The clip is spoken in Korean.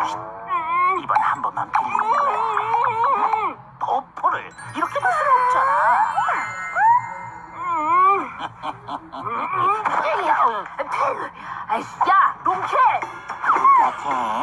이번 한 번만 빌리는 거야. 버퍼를 이렇게 볼 수는 없잖아. 야, 롱케! 똑같아.